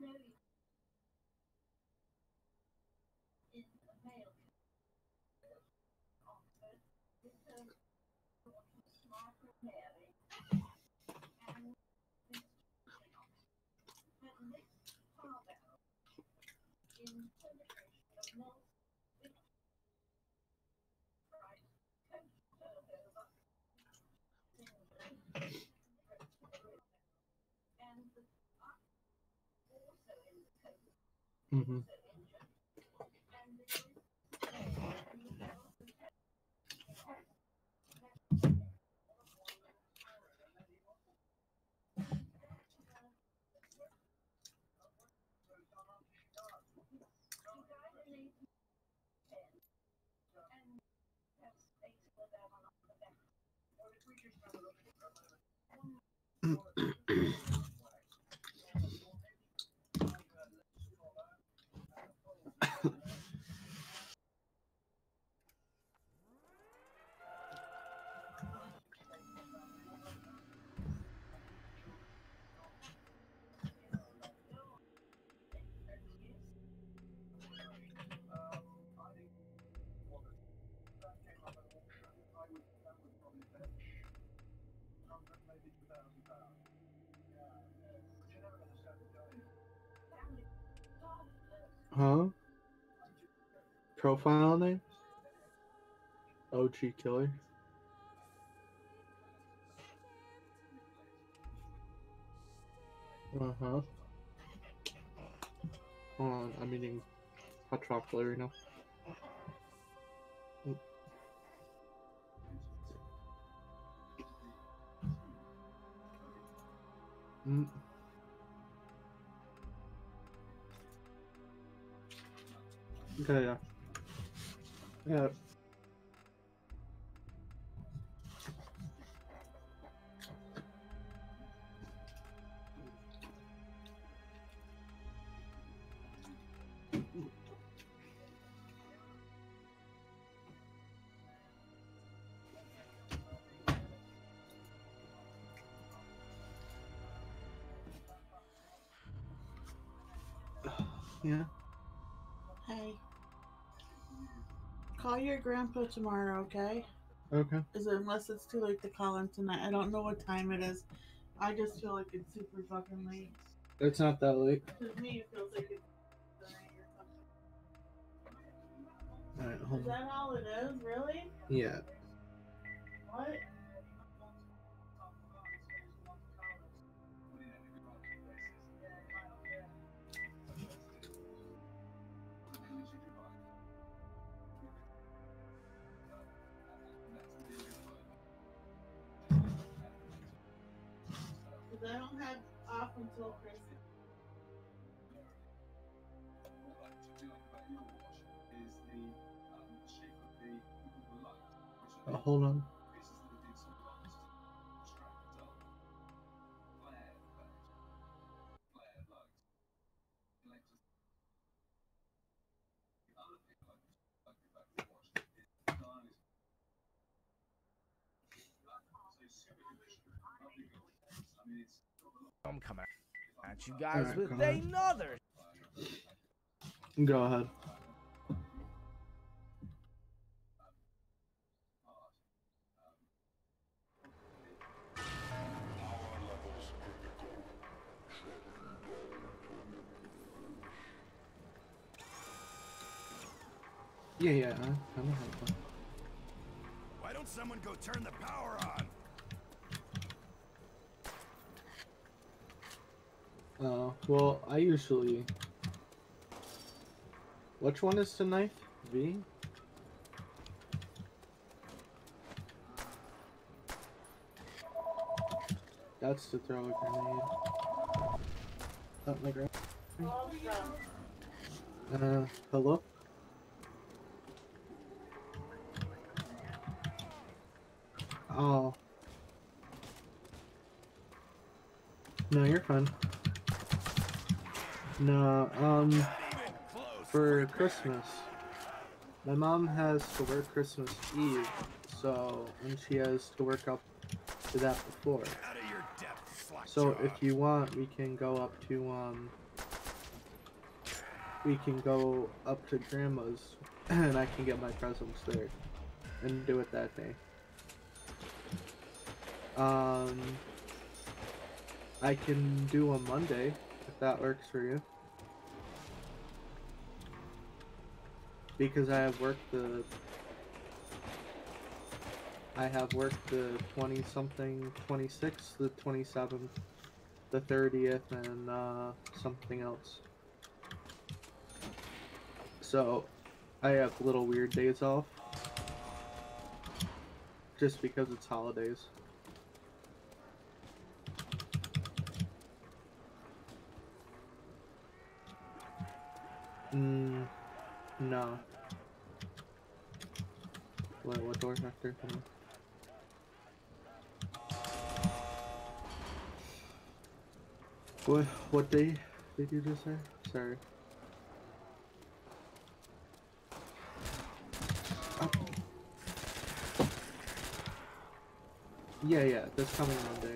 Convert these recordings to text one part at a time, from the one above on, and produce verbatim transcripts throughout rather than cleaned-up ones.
Mm-hmm. Huh? Profile name? O G Killer. Uh-huh. Hold on, I'm eating hot chocolate right now. Mm. Okay, yeah. Yeah. Yeah. Hey. Call your grandpa tomorrow, okay? Okay. Is it, unless it's too late to call him tonight. I don't know what time it is. I just feel like it's super fucking late. It's not that late. To me, it feels like it's tonight or something. Alright, hold Is on. that all it is? Really? Yeah. What? Because I don't have off until Christmas. Oh, hold on. I'm coming at you guys Alright, with go ahead. another. Go ahead. Yeah, yeah, I kind of have one. Why don't someone go turn the power on? Uh, well, I usually... Which one is the knife? V? That's to throw a grenade. Oh, my grenade. Uh, hello? Oh. No, you're fine. No, um, for Christmas, my mom has to work Christmas Eve, so, and she has to work up to that before. Out of your depth, slack So jaw. if you want, we can go up to, um, we can go up to Grandma's and I can get my presents there and do it that day. Um, I can do a Monday if that works for you. Because I have worked the I have worked the twenty something, twenty-sixth, the twenty-seventh, the thirtieth, and uh, something else. So I have little weird days off just because it's holidays. Mm, no. What, what door factor? What, what day did you just say? Sorry. Oh. Yeah, yeah, this coming Monday.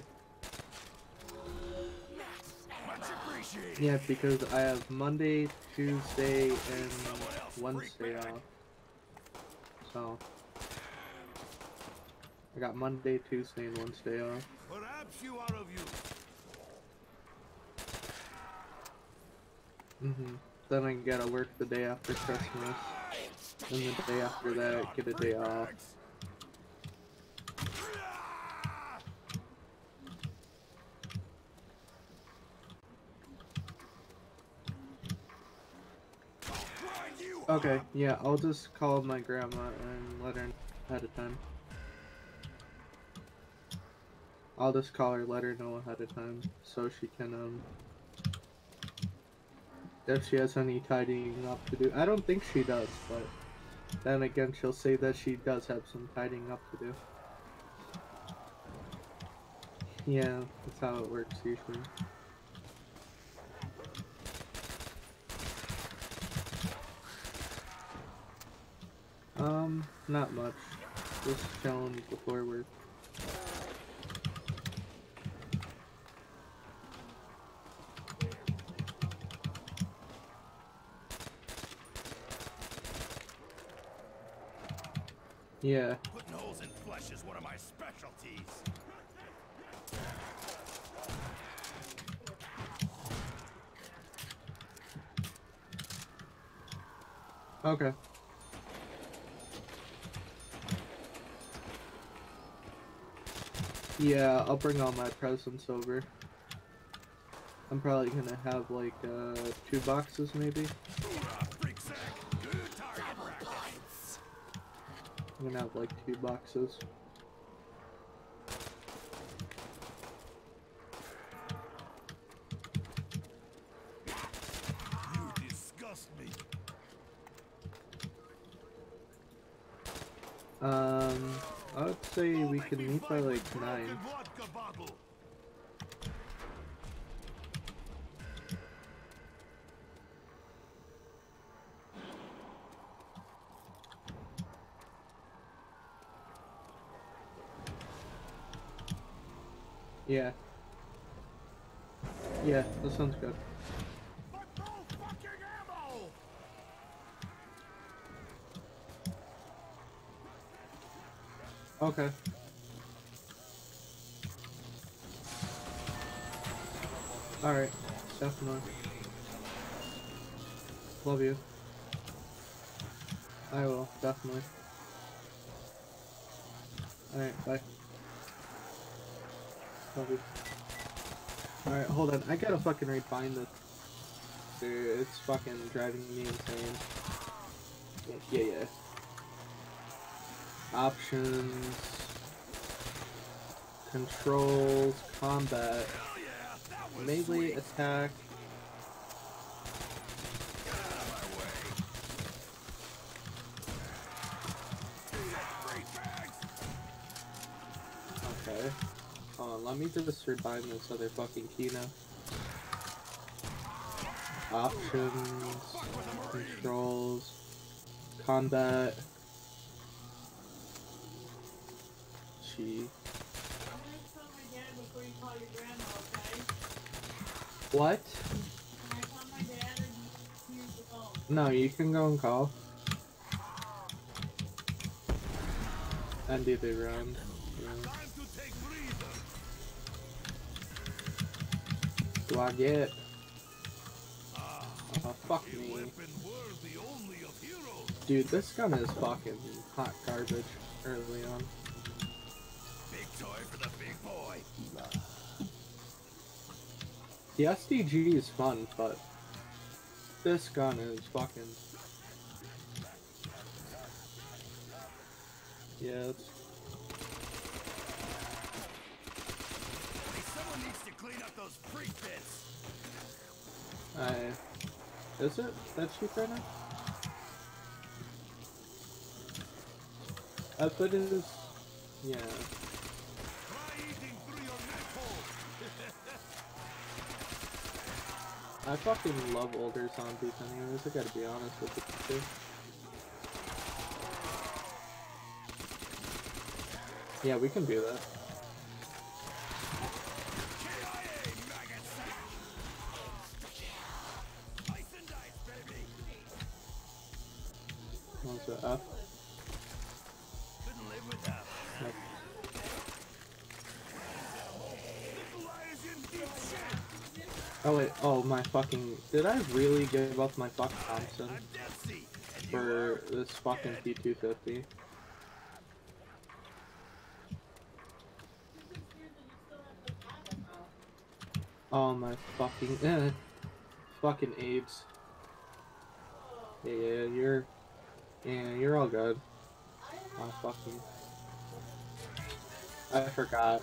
Yeah, because I have Monday, Tuesday, and Wednesday off. So I got Monday, Tuesday, and Wednesday off. Perhaps you are of use. Mm-hmm. Then I gotta work the day after Christmas, and the day after that, get a day off. Okay, yeah, I'll just call my grandma and let her know ahead of time. I'll just call her, let her know ahead of time, so she can, um, if she has any tidying up to do. I don't think she does, but then again, she'll say that she does have some tidying up to do. Yeah, that's how it works usually. Um, not much. Just chilling before work. Yeah. Putting holes in flesh is one of my specialties. Okay. Yeah, I'll bring all my presents over. I'm probably gonna have like uh two boxes maybe. I'm gonna have like two boxes. You disgust me. Um, I would say we can meet by like nine. Yeah. Yeah, that sounds good. Okay. Alright, definitely. Love you. I will, definitely. Alright, bye. Love you. Alright, hold on. I gotta fucking refind this. Dude, it's fucking driving me insane. Yeah, yeah, yeah. Options. Controls. Combat. Melee attack. Okay. Hold on, let me just rebind this other fucking key now. Options, controls, combat. Gee. What? Can I call my dad and use the phone? No, you can go and call. And do the round. Yeah. Time to take breather. Do I get? Ah, Oh, fuck a me. weapon worthy only of heroes. Dude, this gun is fucking hot garbage early on. Big toy for the big boy. The S D G is fun, but this gun is fucking... Yeah, it's... Hey, someone needs to clean up those freak bits. I... Is it that cheap right now? I bet it is... Yeah. Try eating through your neck hole. I fucking love older zombies anyways, I gotta be honest with you too. Yeah, we can do that. K I A, maggot sack. Ice and dice, baby. What was it, F? Couldn't live without. Yep. Nikolai is in deep shit. Oh wait, oh my fucking... Did I really give up my fuck Thompson I'm Death Seat, and you for are this fucking T two fifty? Oh my fucking... Eh. Fucking AIDS. Yeah, yeah, you're... Yeah, you're all good. Oh, fucking... I forgot.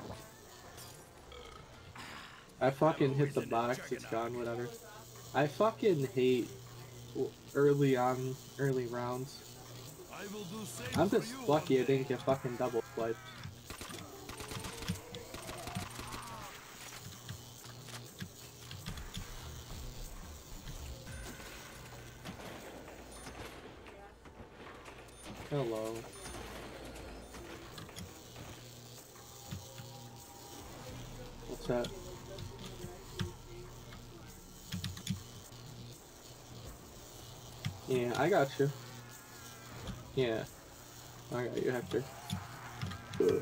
I fucking hit the box, it's gone, whatever. I fucking hate early on, early rounds. I will do same I'm for just you lucky I one day. didn't get fucking double swiped. Hello. What's that? Yeah, I got you. Yeah. I got you, Hector. Ugh.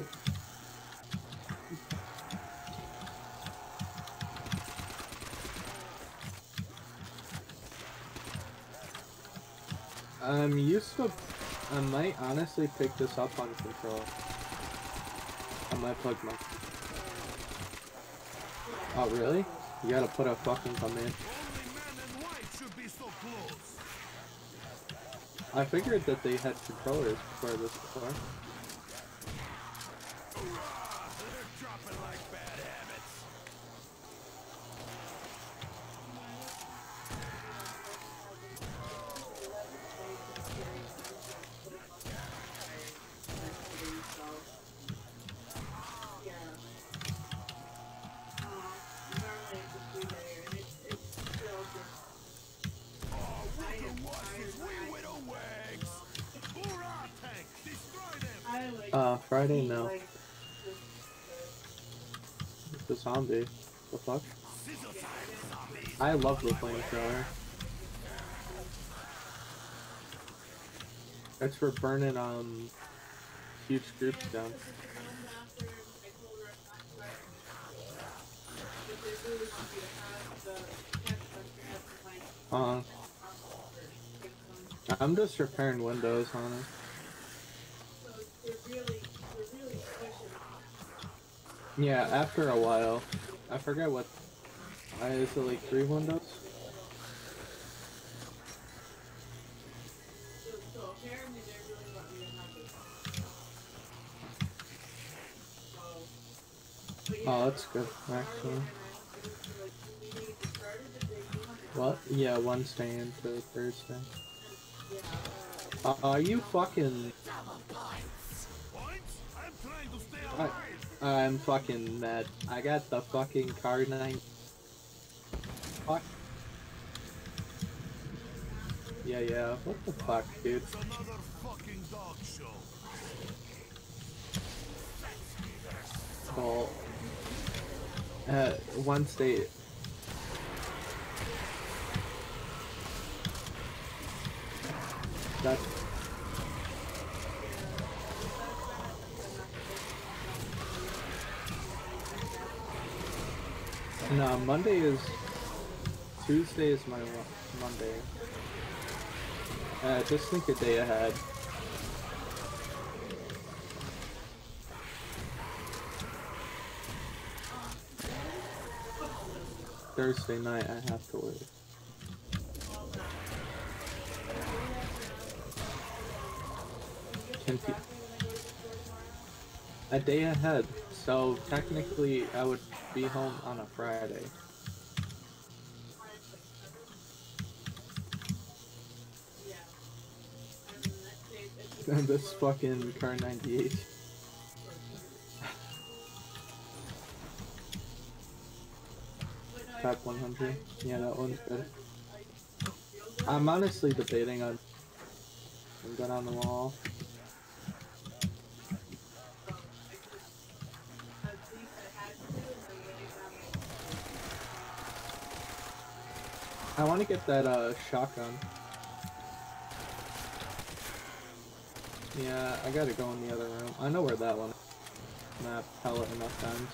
I'm used to... I might honestly pick this up on control. I might plug my... Oh, really? You gotta put a fucking command. Only man and wife should be so close. I figured that they had controllers before this before. Hurrah! They're dropping like bad habits. Oh, we can watch these wee widow wags. Hoorah, tank! Destroy them! Uh, Friday, no. The zombie. The fuck? Sizzle time, zombies! I love the flamethrower. It's for burning, um, huge groups down. Uh, I'm just repairing windows on it. Yeah, after a while. I forget what... Uh, is it like three windows? Oh, that's good, actually. What? Yeah, Wednesday into Thursday. Uh, are you fucking... Points? I'm trying to stay I, alive! I'm fucking mad. I got the fucking card nine. Fuck. Yeah, yeah, what the fuck, dude? It's another fucking dog show. Well, uh, Wednesday... That's no, Monday is Tuesday is my Monday. Uh, just think a day ahead. Thursday night I have to work. Can pe- a day ahead, so technically I would be home on a Friday. And this fucking car ninety-eight. Type one hundred. Yeah, that one's good. I'm honestly debating on going on the wall. I want to get that uh, shotgun. Yeah, I gotta go in the other room. I know where that one is. Map pellet enough times.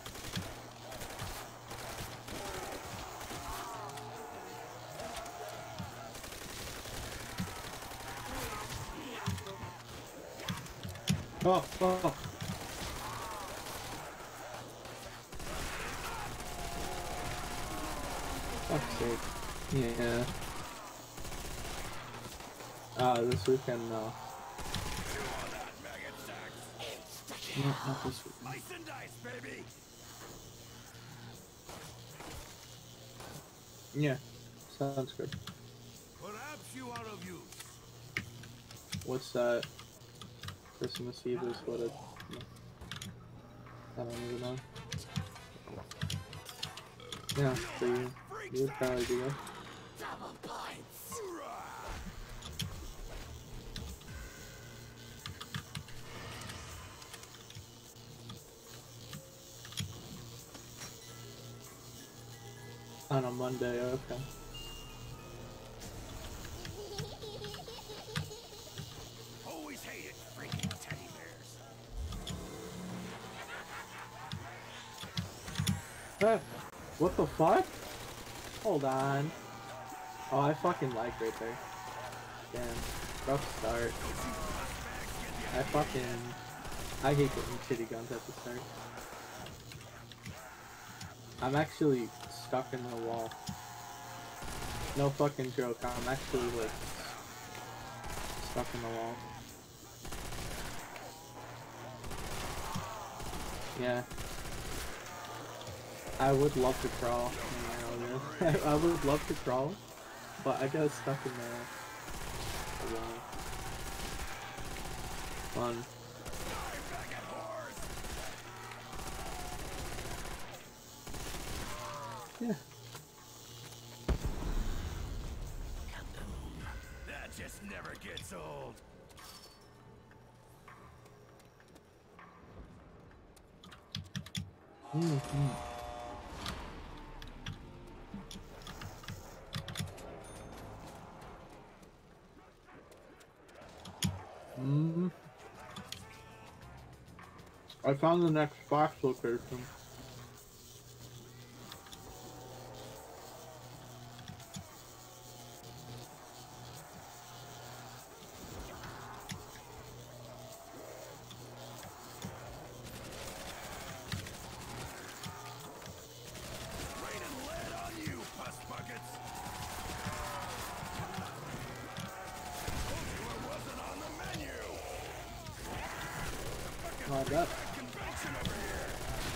Oh, oh, oh. Fuck's sake. Yeah. Ah, uh, this weekend, no. No, not this weekend. Slice and dice, baby. Yeah, sounds good. Perhaps you are of use. What's that? Christmas Eve is what it... I don't even know. Yeah, so you, you would probably do that. Double points. On a Monday, okay. Always hated freaking teddy bears. Ah, what the fuck? Hold on. Oh, I fucking like right there. Damn. Rough start. I fucking... I hate getting shitty guns at the start. I'm actually stuck in the wall. No fucking joke, I'm actually like stuck in the wall. Yeah. I would love to crawl. You know, I would love to crawl, but I got stuck in the, the wall. Fun. Yeah. That just never gets old. Mm-hmm. Mm. I found the next box location. Raining lead on you, pus buckets. Told you I wasn't on the menu. Oh, that. Convention over here.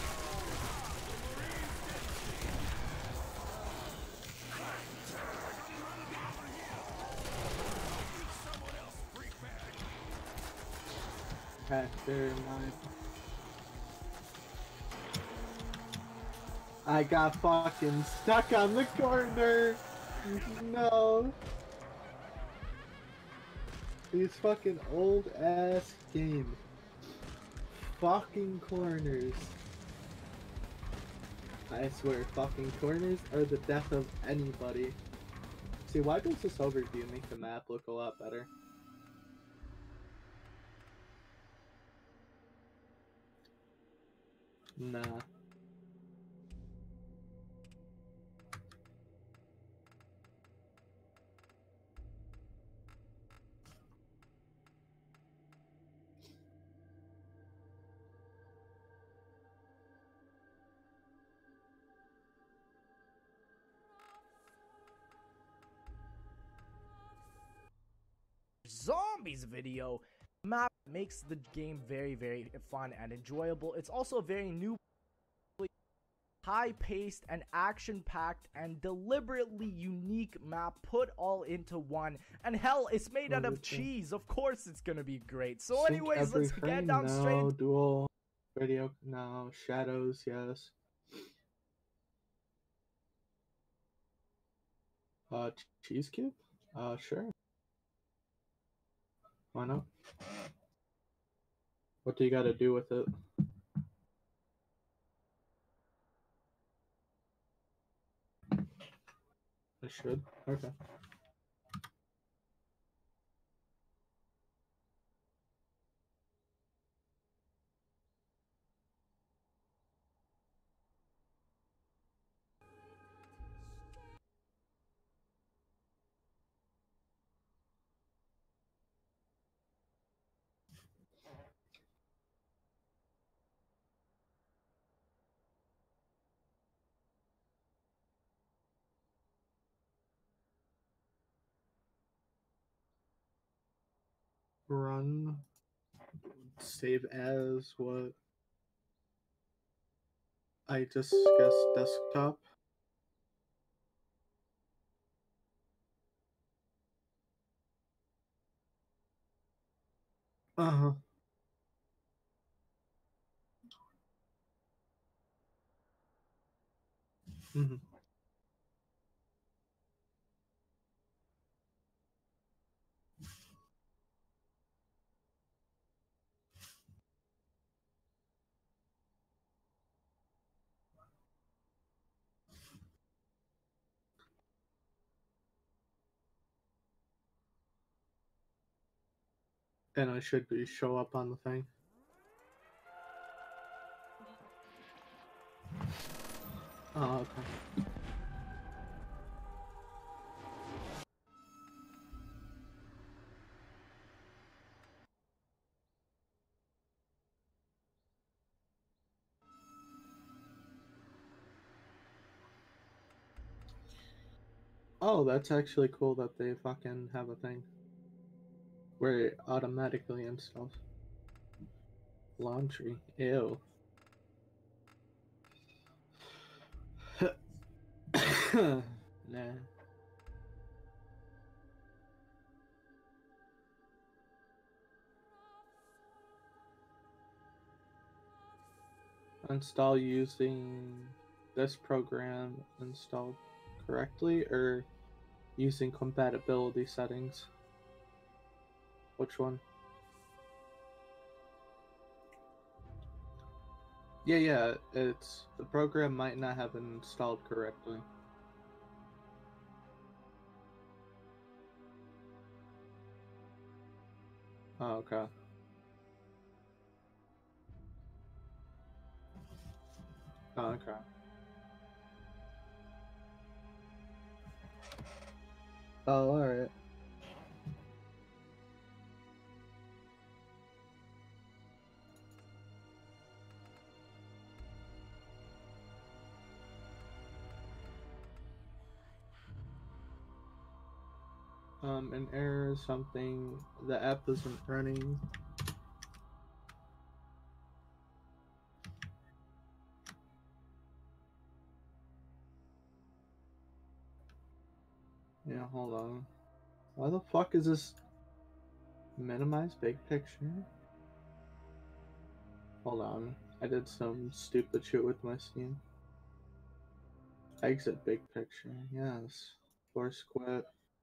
Someone else, freak bag. After my... I got fucking stuck on the corner! No! These fucking old ass games. Fucking corners. I swear, fucking corners are the death of anybody. See, why does this overview make the map look a lot better? Nah. Zombies video map makes the game very, very fun and enjoyable. It's also a very new, high-paced and action-packed and deliberately unique map put all into one. And hell, it's made out of cheese. Of course it's gonna be great. So Sync anyways, every let's frame, get down no. straight into Dual video, no. Shadows, yes. Uh, cheese cube? Uh, sure. Why not? What do you gotta do with it? I should. Okay. Run. Save as what? I just guess desktop. Uh huh. Mm-hmm. And I should be show up on the thing. Oh, okay. Oh, that's actually cool that they fucking have a thing where it automatically installs. Laundry. Ew. Nah. Install using this program installed correctly or using compatibility settings? Which one? Yeah, yeah, it's the program might not have been installed correctly. Oh, okay. Oh, okay. Oh, alright. Um, an error, something, the app isn't running. Yeah, hold on. Why the fuck is this minimize big picture? Hold on. I did some stupid shit with my Steam. Exit big picture, yes. Force quit.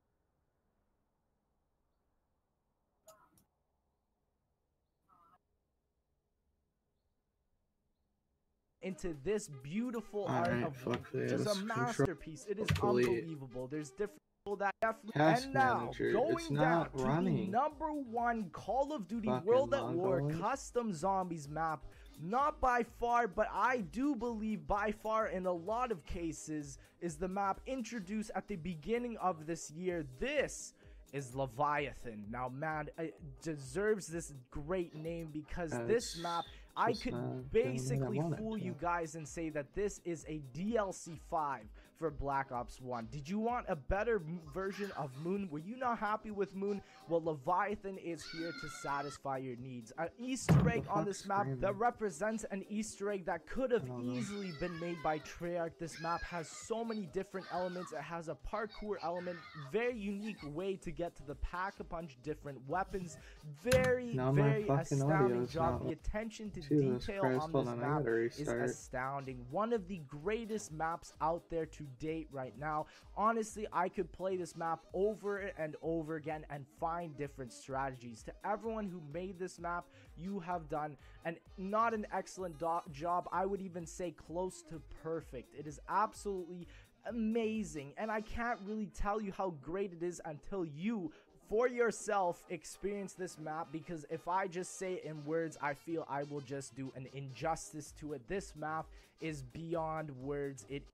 into this beautiful All art right, of fuck war, which is a this. Control- masterpiece. It is Delete. unbelievable. There's different people that definitely. Task And now, manager, going it's down not to running. the number one Call of Duty Fucking World at War Mongoloid. custom zombies map not by far, but I do believe by far in a lot of cases, is the map introduced at the beginning of this year. This is Leviathan. Now, man, it deserves this great name because Uh, this it's map, I just could not doing what I basically want it fool to. you guys and say that this is a D L C five for Black Ops one. Did you want a better m- version of Moon? Were you not happy with Moon? Well, Leviathan is here to satisfy your needs. An Easter egg on fuck's this map screaming? that represents an Easter egg that could have I don't know. easily been made by Treyarch. This map has so many different elements. It has a parkour element, very unique way to get to the pack-a-punch different weapons. Very, Now my very fucking astounding audio's job. not- The attention to Jesus detail Christ, on hold this on, I map gotta is restart. astounding. One of the greatest maps out there to date right now. Honestly, I could play this map over and over again and find different strategies. To everyone who made this map, you have done an not an excellent do- job. I would even say close to perfect. It is absolutely amazing, and I can't really tell you how great it is until you for yourself experience this map, because if I just say it in words, I feel I will just do an injustice to it. This map is beyond words. It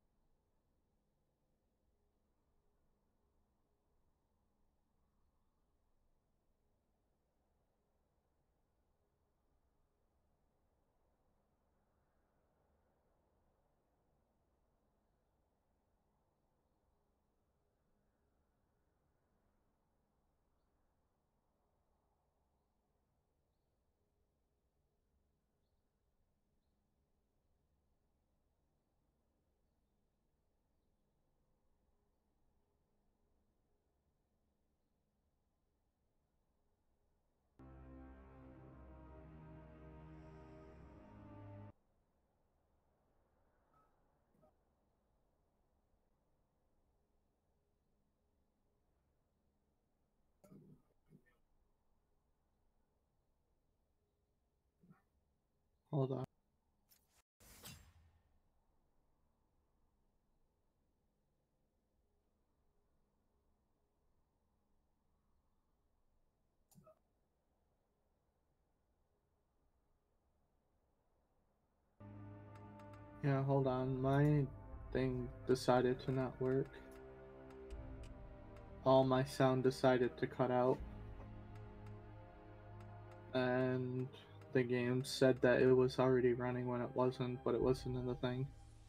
Hold on. Yeah, hold on. My thing decided to not work. All my sound decided to cut out. And the game said that it was already running when it wasn't, but it wasn't in the thing.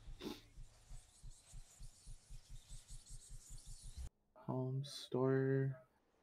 Home store.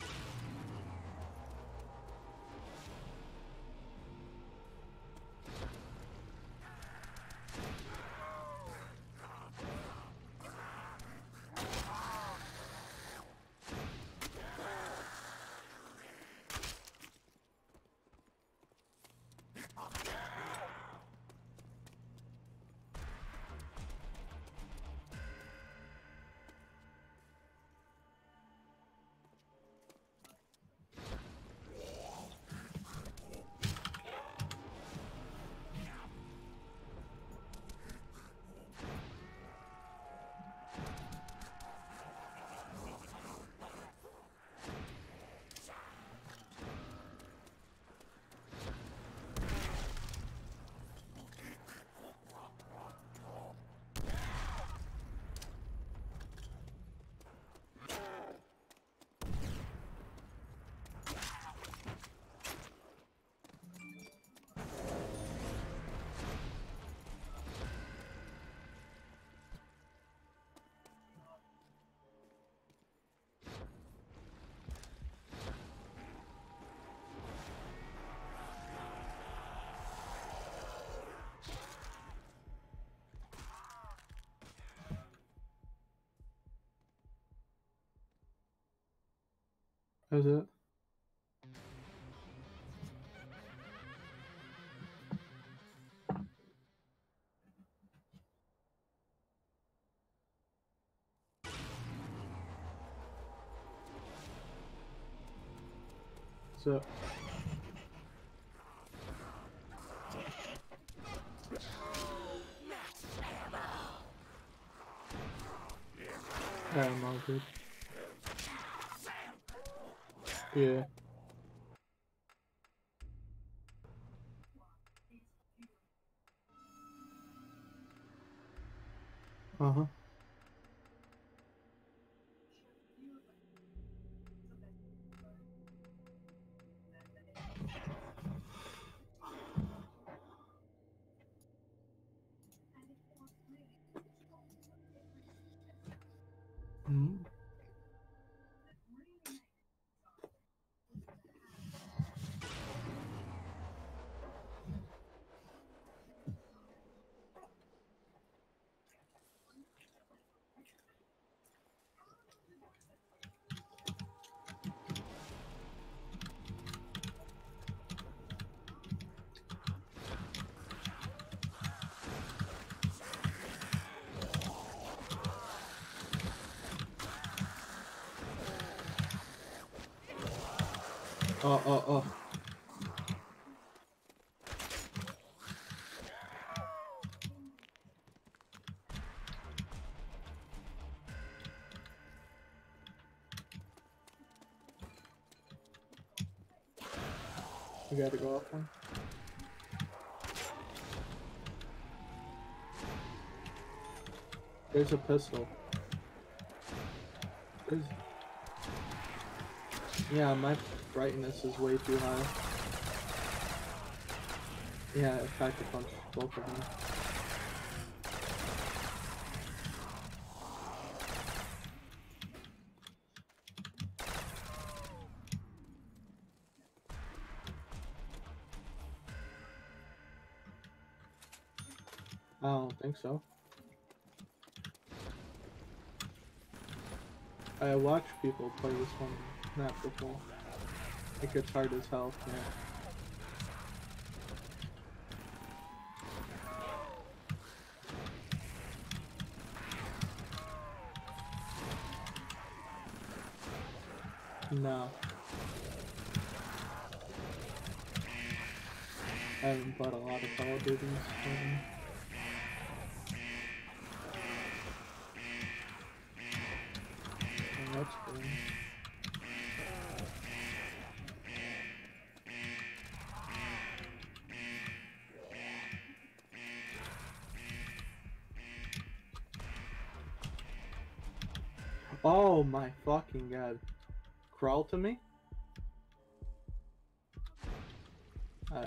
Is it? So. I'm all good. Yeah. Uh-huh. Mm. Oh, oh, oh. We gotta go up one. There's a pistol. There's... Yeah, my brightness is way too high. Yeah, I tried to punch both of them. I don't think so. I watch people play this one map before. Like, it's hard as hell, yeah. No. I haven't bought a lot of Call of Duties. Um, oh, that's cool. Oh my fucking god. Crawl to me? Uh,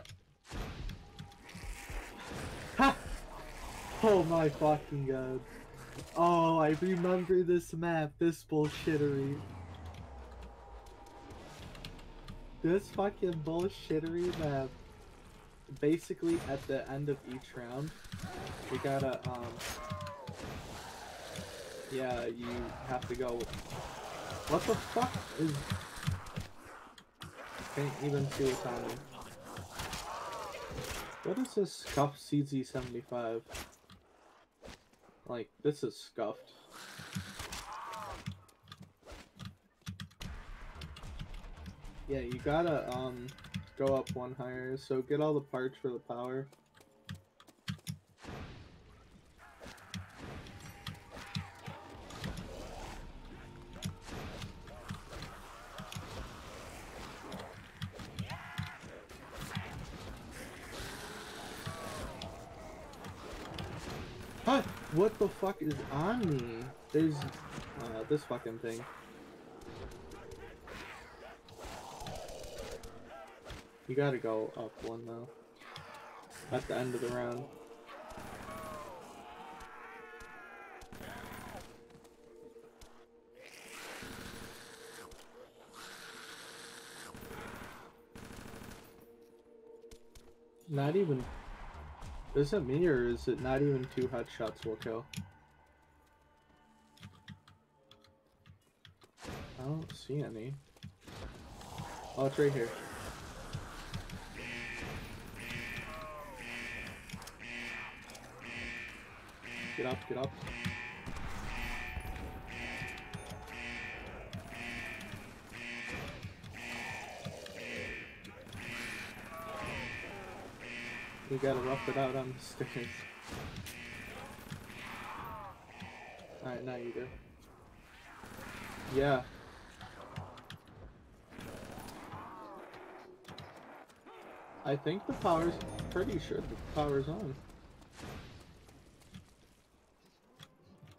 ha! Oh my fucking god. Oh, I remember this map, this bullshittery. This fucking bullshittery map. Basically, at the end of each round, we gotta, um... yeah, you have to go... What the fuck is... Can't even see what's on me. What is this scuffed C Z seventy-five? Like, this is scuffed. Yeah, you gotta, um, go up one higher, so get all the parts for the power. Huh? What the fuck is on me? There's, uh, this fucking thing. You gotta go up one though. At the end of the round. Not even... Is it me or is it not even two headshots will kill? I don't see any. Oh, it's right here. Get up, get up. We gotta rough it out on the stairs. Alright, now you do. Yeah. I think the power's... pretty sure the power's on.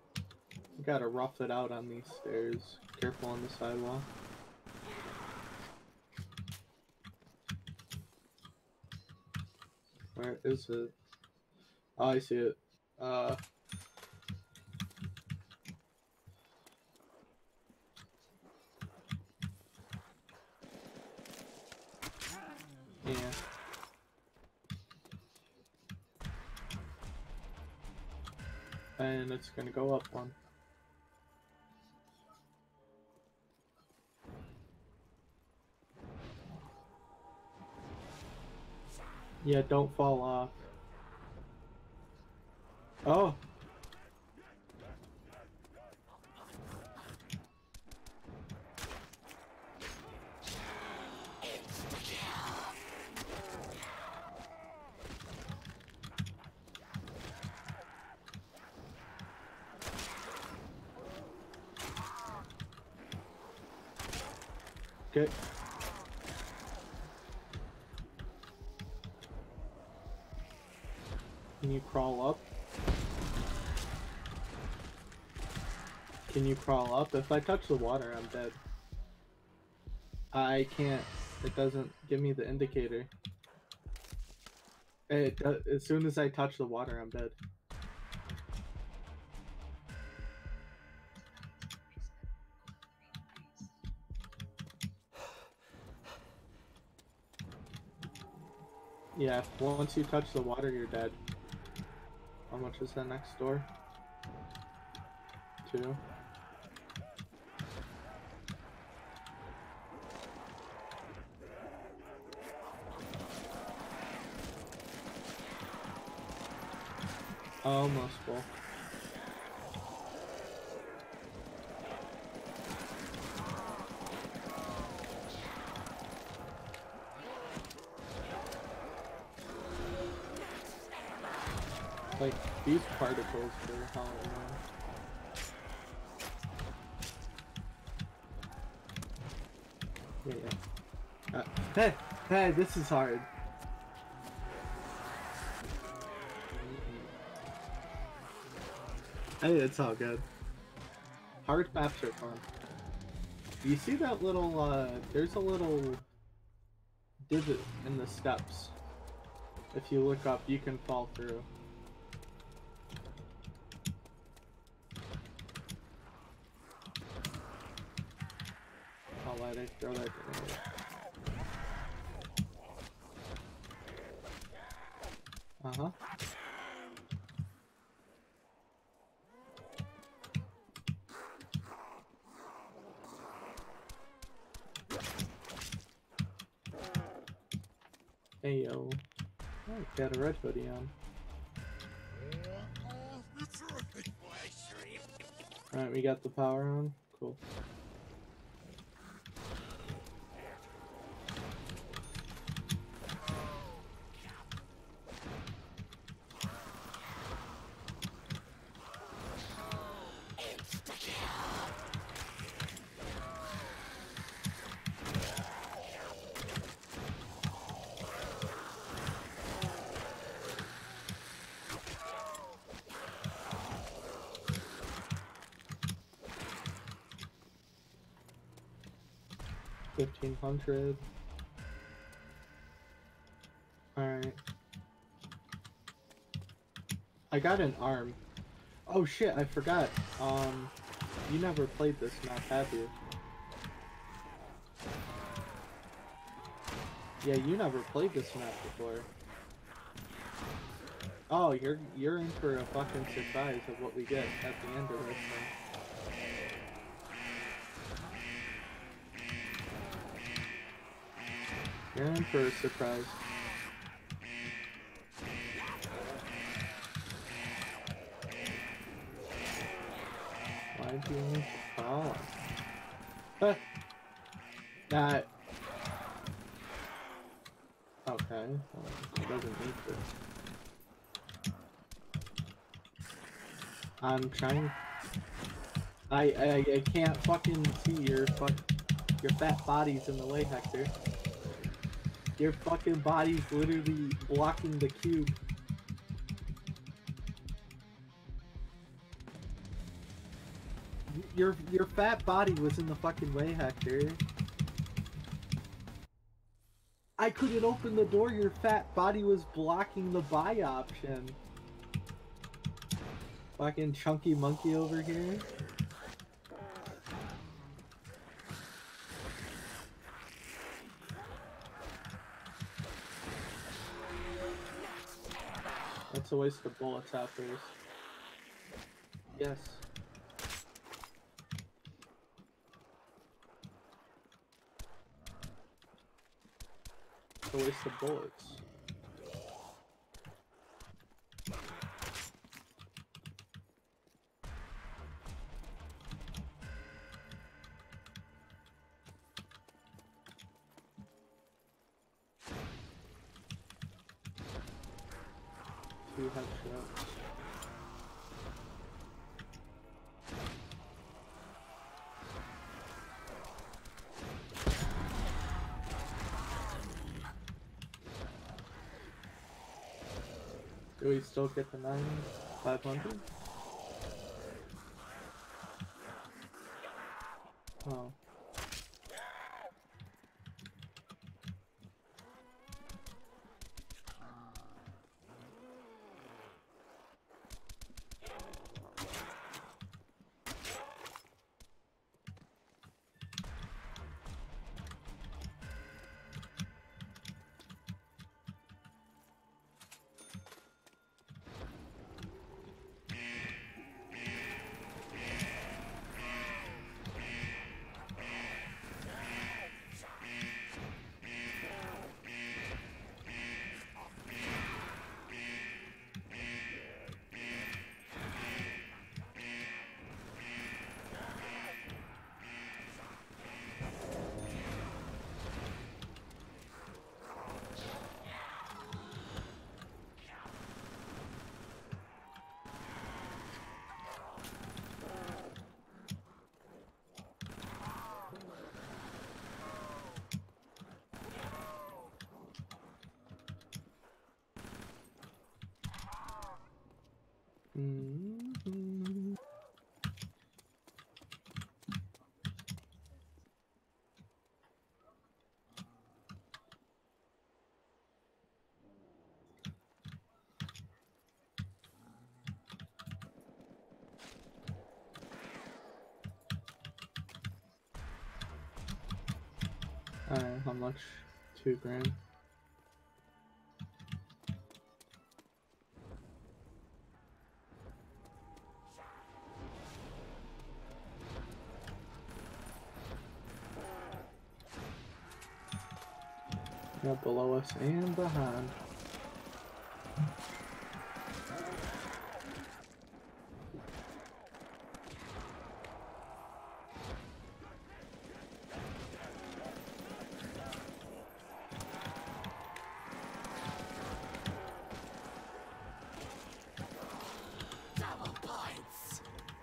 You gotta rough it out on these stairs. Careful on the sidewalk. Where is it? Oh, I see it. Uh... Yeah. And it's gonna go up one. Yeah, don't fall off. Oh! Okay. Can you crawl up? Can you crawl up? If I touch the water, I'm dead. I can't. It doesn't give me the indicator. It does, as soon as I touch the water, I'm dead. Yeah, once you touch the water, you're dead. How much is that next door? Two. Almost full. Like, these particles are how annoying. Yeah, yeah. Uh, hey! Hey, this is hard. Hey, it's all good. Hard maps are fun. You see that little, uh, there's a little divot in the steps. If you look up, you can fall through. I'll let it throw that grenade. Uh-huh. Hey yo. Oh, got a red hoodie on. Alright, we got the power on. Cool. fifteen hundred. Alright. I got an arm. Oh shit, I forgot. Um, you never played this map, have you? Yeah, you never played this map before. Oh, you're you're in for a fucking surprise of what we get at the end of this thing. You're in for a surprise. Why do you need to call? Huh. That. Okay. Well, it doesn't need to. I'm trying. I I I can't fucking see your fuck. Your fat body's in the way, Hector. Your fucking body's literally blocking the cube. your your fat body was in the fucking way, Hector. I couldn't open the door, your fat body was blocking the buy option. Fucking chunky monkey over here. That's a waste of bullets, Hoppers. Yes. It's a waste of bullets. Two headshots. Do we still get the nine five hundred? Oh. Mm-hmm. Alright, how much? Two grand. Yeah, below us and behind. Double points.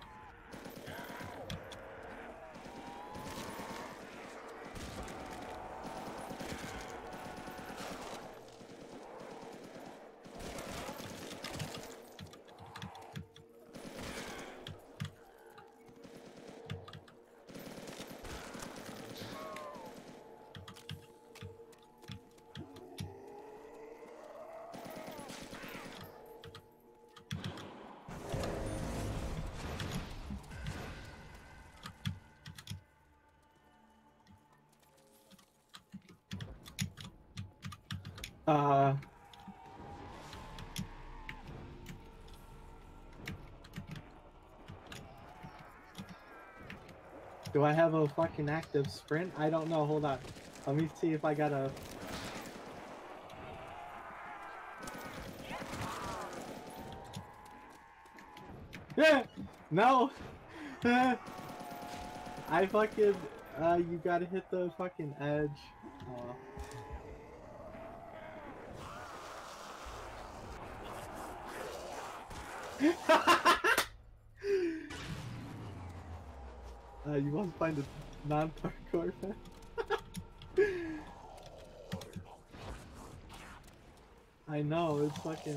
Uh... Do I have a fucking active sprint? I don't know, hold on. Let me see if I got a... No! I fucking... Uh, you gotta hit the fucking edge. Aw. uh, you must find a non-parkour fan. I know, it's fucking...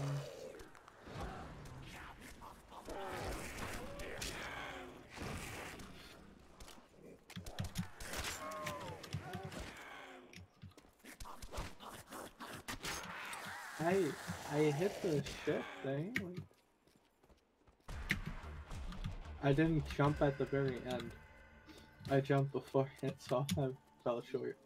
I I hit the shift thing. Like, I didn't jump at the very end. I jumped before it, so I fell short.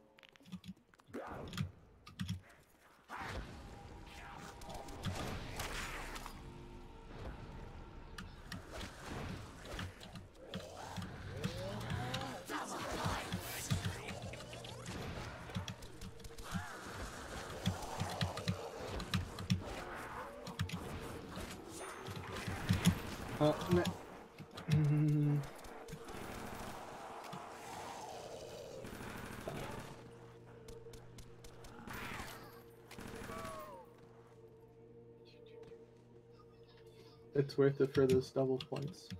Oh, no. It's worth it for those double points.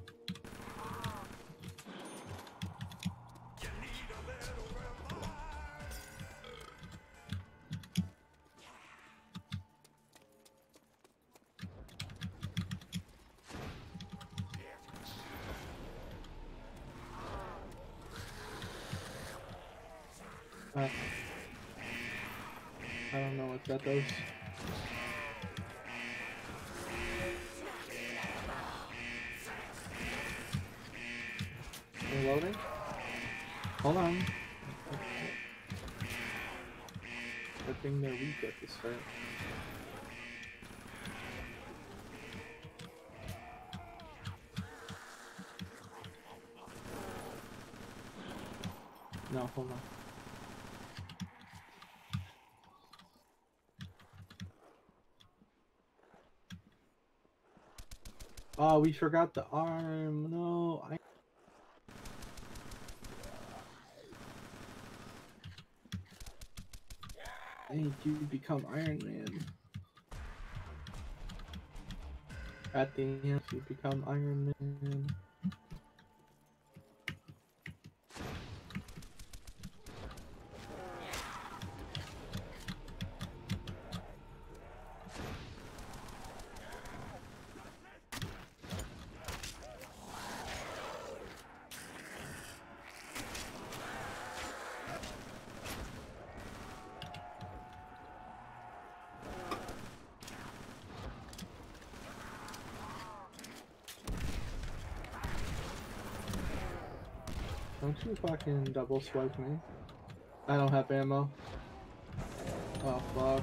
Uh, I don't know what that does. Reloading? Hold on. Good thing they're weak at the start. No, hold on. Oh, we forgot the arm. No, I. I need you to become Iron Man. At the end, you become Iron Man. Don't you fucking double swipe me. I don't have ammo. Oh fuck.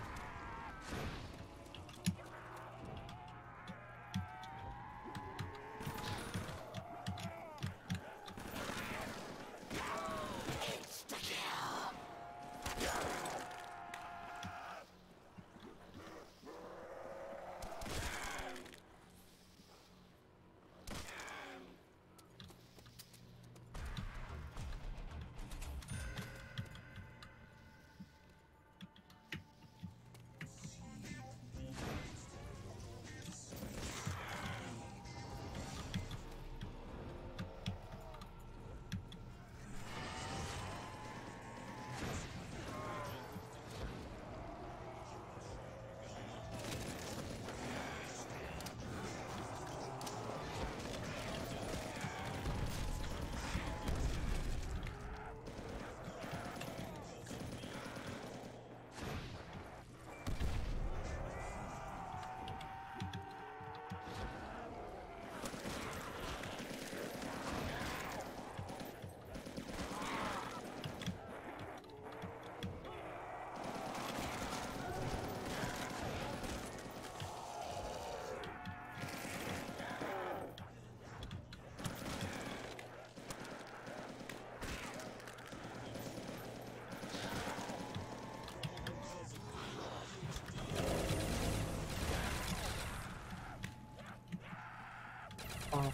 Oh.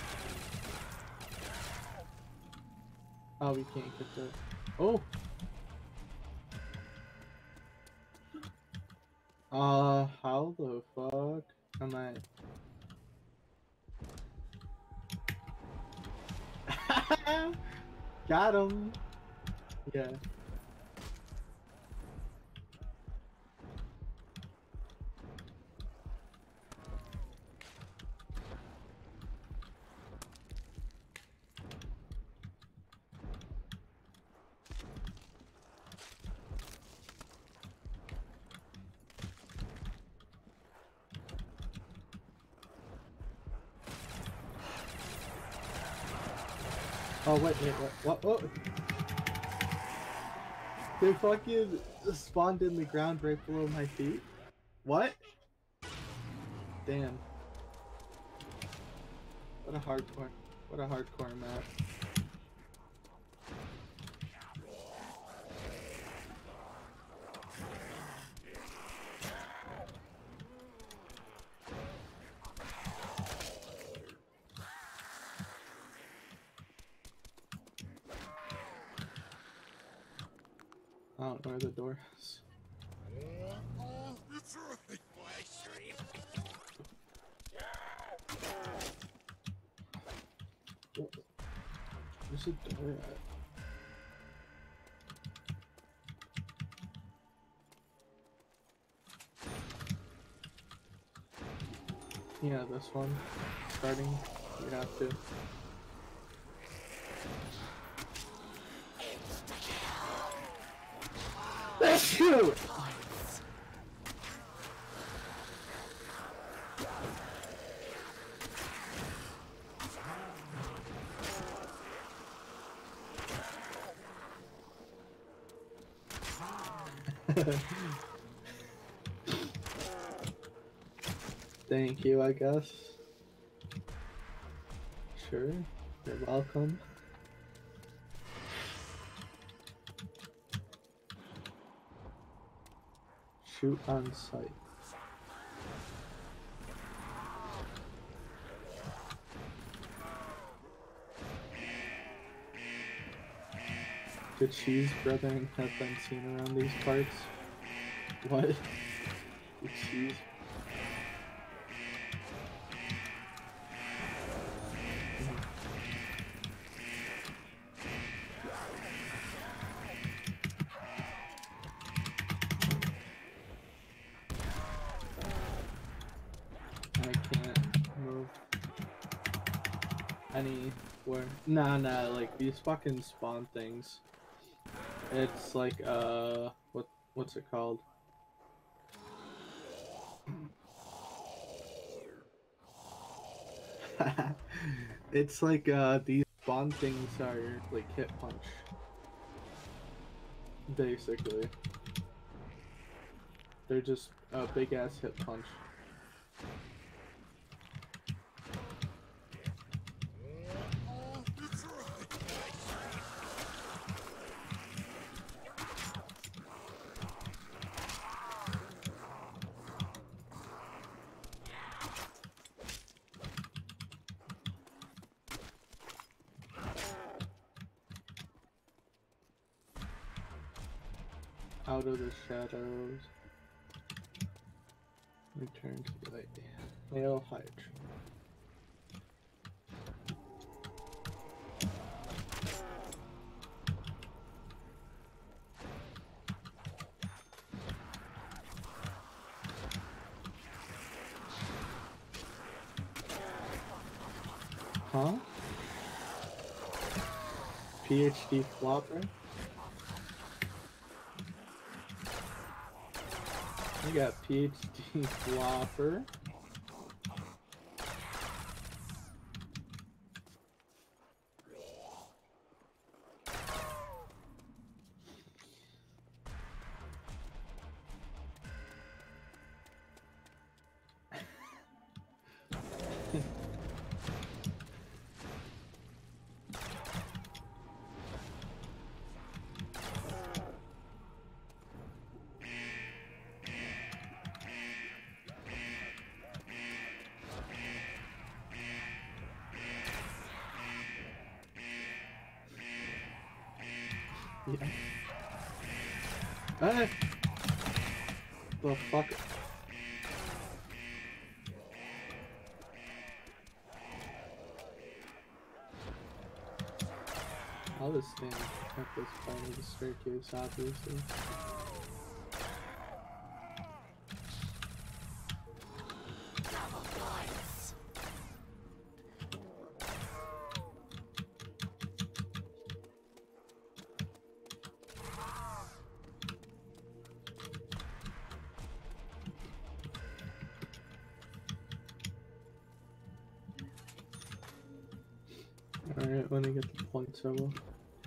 Oh, we can't get the. Oh. Uh, how the fuck am I? Got him. Yeah. Oh wait, wait, what? What? What? They fucking spawned in the ground right below my feet. What? Damn. What a hardcore. What a hardcore map. I don't know where the door is. Where's the door at? Yeah, this one. Starting, you have to. Let's shoot! Thank you, I guess. Sure, you're welcome. Shoot on sight. The cheese brethren have been seen around these parts. What? The cheese. I can't move anywhere. Nah, nah, like these fucking spawn things. It's like, uh, what, what's it called? It's like, uh, these spawn things are like hit punch. Basically. They're just a big ass hit punch. Out of the shadows. Return to the light. Male Hydra. Huh? PhD flopper? I got PhD flopper. Yeah. Hey! The fuck? I'll just stand at this part of the staircase, obviously. Alright. Alright, when I get the points, I will.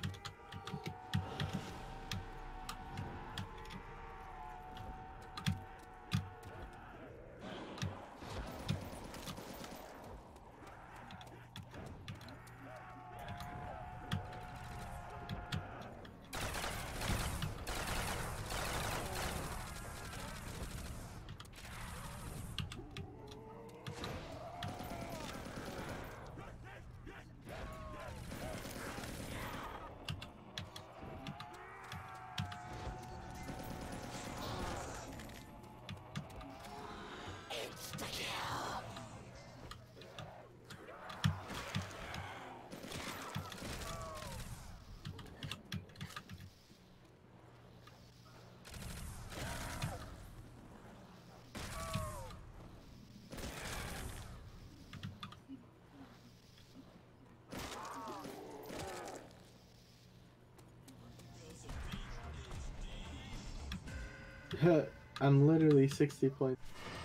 I'm literally sixty points.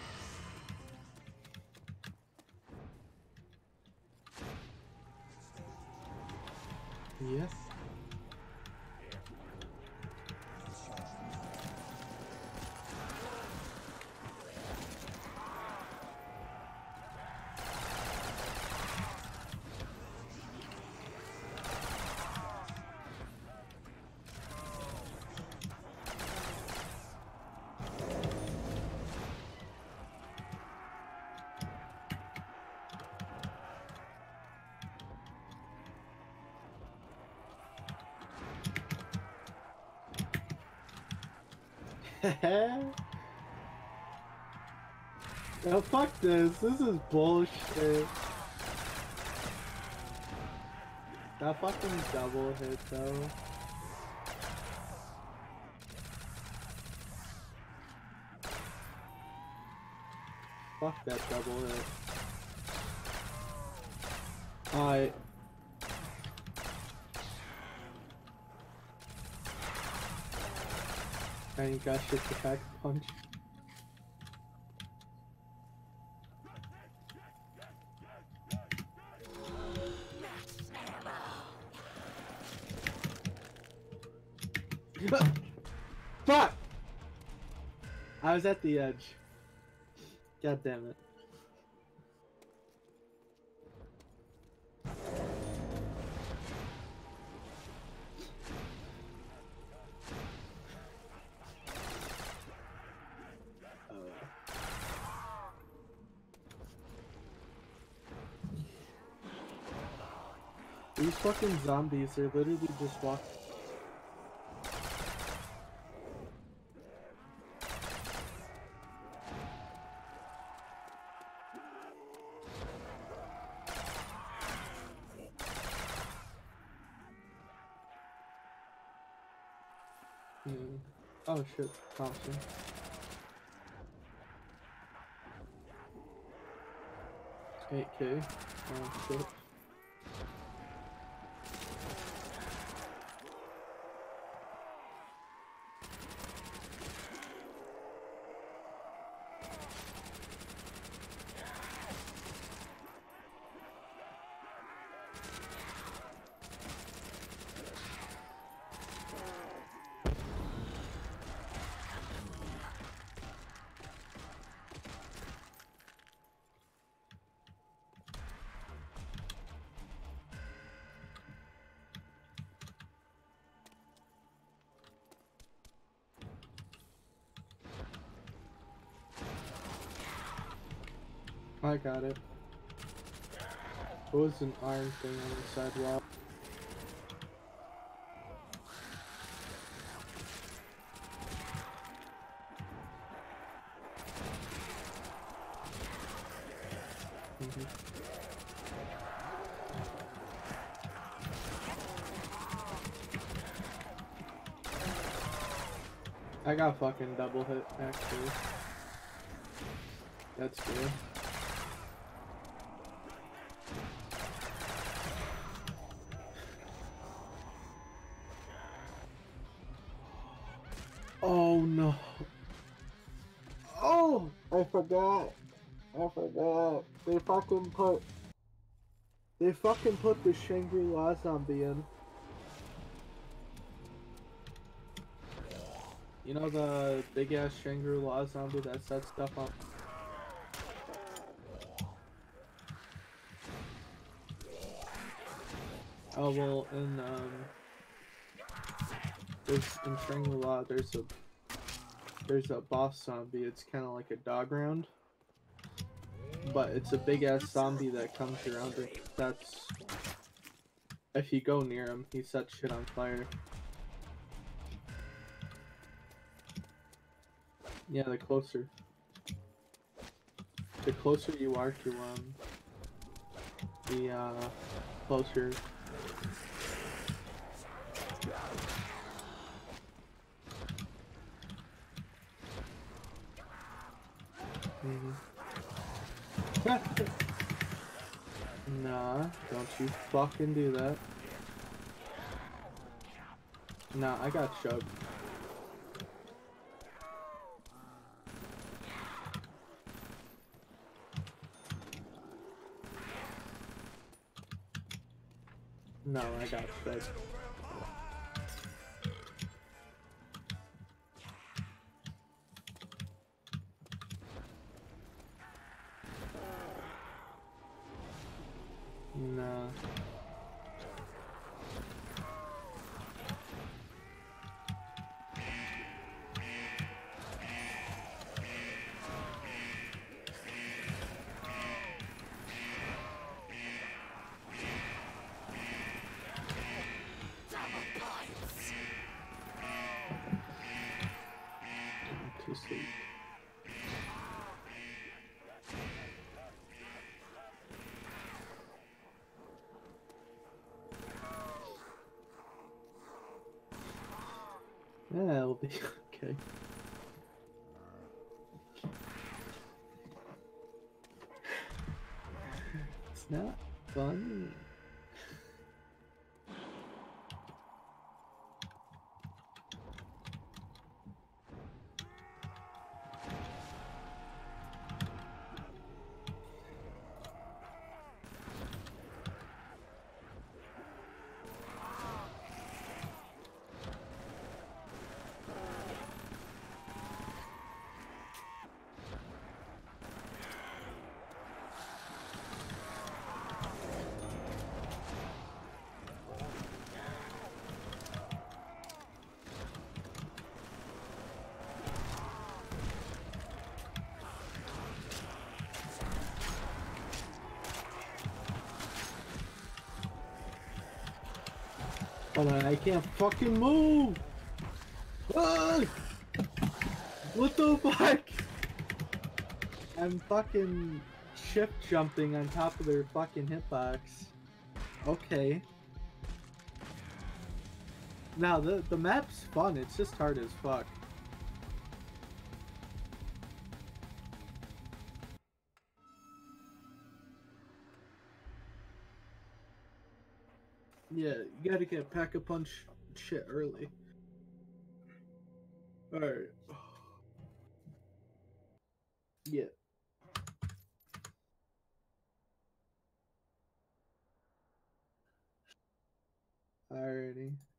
Yes. Oh, fuck this. This is bullshit. That fucking double hit though. Fuck that double hit. Alright. And you got shit to pack punch. Fuck! I was at the edge. God damn it. These fucking zombies are literally just walking. Hmm. Oh shit, Thompson. eight K. Oh shit. I got it. What was an iron thing on the sidewalk? Mm-hmm. I got fucking double hit actually. That's good. Oh no. Oh, I forgot. I forgot. They fucking put They fucking put the Shangri-La zombie in. You know the big ass Shangri-La zombie that sets stuff up? Oh well, in um, there's in Shangri-La there's a there's a boss zombie. It's kind of like a dog round, but it's a big ass zombie that comes around and that's if you go near him, he sets shit on fire. Yeah, the closer, the closer you are to um, the uh, closer. Mm-hmm. Nah, don't you fucking do that. Nah, I got shoved. No, I got shoved. Nah. To sleep. Yeah, it'll be okay. It's not fun. Hold on, I can't fucking move! Ah! What the fuck? I'm fucking shift jumping on top of their fucking hitbox. Okay. Now, the, the map's fun, it's just hard as fuck. Yeah, you gotta get pack-a-punch shit early. Alright. Yeah. Alrighty.